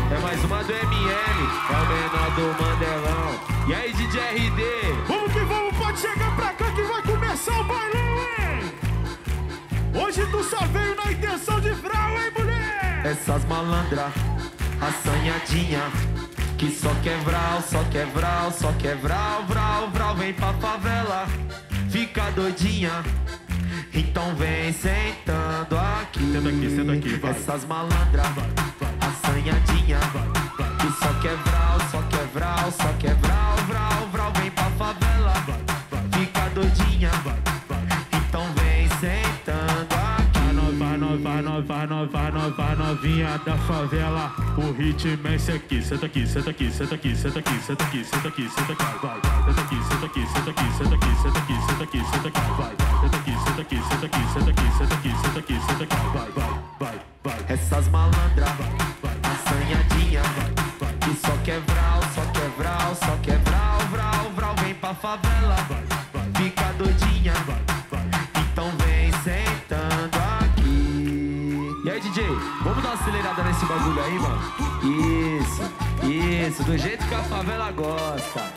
É mais uma do MM, é o menor do Mandelão. E aí, DJ RD? Vamos que vamos, pode chegar pra cá que vai começar o bailão, hein? Hoje tu só veio na intenção de vral, hein, mulher? Essas malandras, assanhadinha, que só quer vral, só quer vral, só quer vral, vral, vral. Vem pra favela, fica doidinha, então vem sentando aqui. Senta aqui, vai. Essas malandras, assanhadinha, que só quer vral, só quer vral, só quer vral, vral, vral. Vem pra favela, fica doidinha, então vem sentando aqui. Vai novinha da favela. O ritmo é esse aqui. Senta aqui, senta aqui, senta aqui, senta aqui, senta aqui, senta aqui, senta aqui, vai. Senta aqui, senta aqui, senta aqui, senta aqui, senta aqui, senta aqui, senta aqui, vai. Senta aqui, senta aqui, senta aqui, senta aqui, senta aqui, senta aqui, senta aqui, vai. Essas malandras, assanhadinha, que só quer vral, só quer vral, só quer vral, vral, vral. Vem pra favela, fica doidinha, então vem sentando aqui. E aí, DJ, vamos dar uma acelerada nesse bagulho aí, mano? Isso, do jeito que a favela gosta.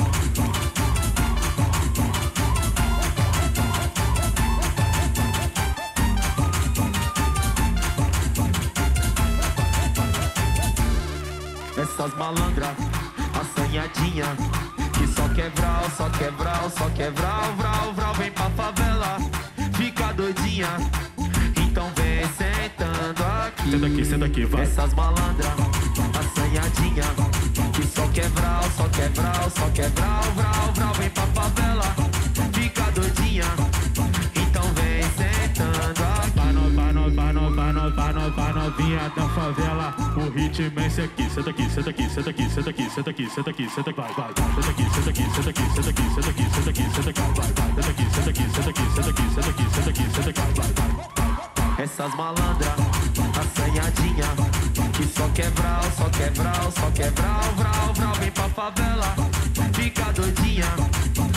Essas malandras, assanhadinha, que só quer vral, só quer vral, só quer vral, vral, vral. Vem pra favela, fica doidinha, então vem sentando aqui. Senta aqui, vai. Essas malandras, assanhadinha, que só quer vral, só quer vral, só quer vral, vral, vral. Vem pra favela, fica doidinha, então vem sentando aqui. Vai novinha da favela. O ritmo é esse aqui. Senta aqui, senta aqui, senta aqui, senta aqui, senta aqui, senta aqui, senta aqui, vai. Senta aqui, senta aqui, senta aqui, senta aqui, senta aqui, senta aqui, senta aqui, vai. Senta aqui, senta aqui, senta aqui, senta aqui, senta aqui, senta aqui, senta aqui, vai. Essas malandras, assanhadinha, que só quer vral, só quer vral, só quer vral, vral, vral. Vem pra favela, fica doidinha,